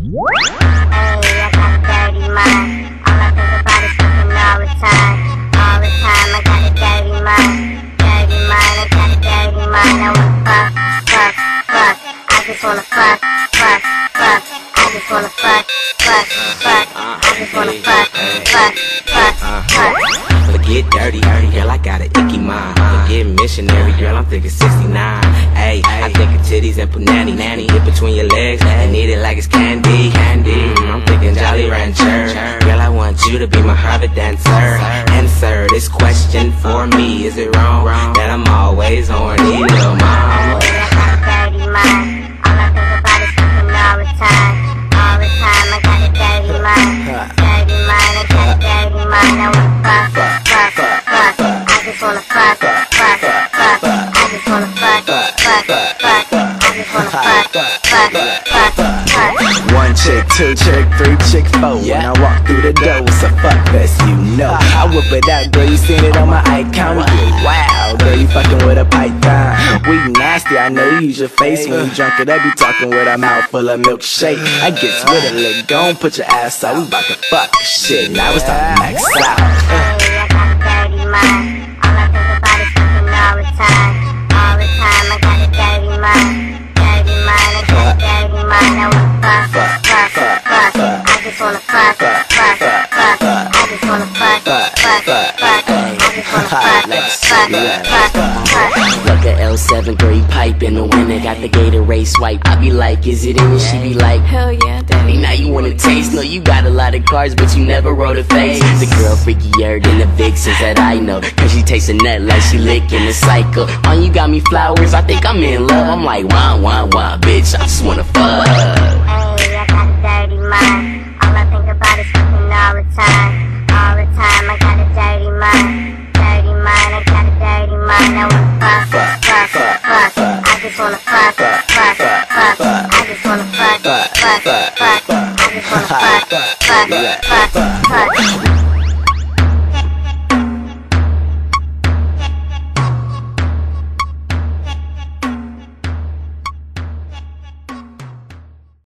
I got a dirty mind. All I think about is fucking all the time. All the time, I got a dirty mind. Dirty mind, I got a dirty mind. I wanna fuck, fuck, fuck. I just wanna fuck, fuck, fuck. I just wanna fuck, fuck, fuck. I just wanna fuck, fuck, fuck, fuck. But get dirty, girl, I got an icky mind. Get missionary, girl, I'm thinking 69. Ayy, I think of titties and put nanny get between your legs and eat it like it's candy. I'm thinking Jolly Rancher. Girl, I want you to be my Harvard dancer. Answer this question for me. Is it wrong that I'm always horny, little mama? I got a dirty mind. All I think about is fucking all the time. All the time, I got a dirty mind. Dirty mind, I got a dirty mind. I wanna fuck, fuck, fuck. I just wanna fuck, fuck, fuck. I just wanna fuck, fuck, fuck. I just wanna fuck, fuck, fuck, fuck. One chick, two chick, three chick, four. When I walk through the door, it's a fuck fest, you know. I whip it out, girl, you seen it on my icon. We get wild, girl, you fucking with a python. We nasty, I know you use your face. When you drunk it up, you talking with a mouth full of milkshake. I gets with it, let go, put your ass out. We bout to fuck shit, now it's time to max out. I got a dirty mind. All I think about is fucking all the time. All the time, I got a dirty mind. Dirty mind, I got a dirty mind. I wanna fuck, fuck, fuck. I just wanna fuck, fuck, fuck. I just wanna fuck, fuck, fuck. I just wanna fuck, fuck, fuck. Like a L7-3 pipe in the winter, got the Gatorade swipe. I be like, is it in? And she be like, hell yeah, daddy. Now you wanna taste? No, you got a lot of cars, but you never rode a face. The girl freakier than the vixens that I know, cause she tastes a nut like she licking a cycle. On you got me flowers, I think I'm in love. I'm like, wah, bitch, I just wanna fuck. I got a dirty mind. All I think about is fucking all the time. All the time, I got a dirty mind. Dirty mind, I got a dirty mind. I wanna fuck, fuck, fuck. I just wanna fuck, fuck, fuck. I just wanna fuck, fuck, fuck. I just wanna fuck, fuck, fuck, fuck.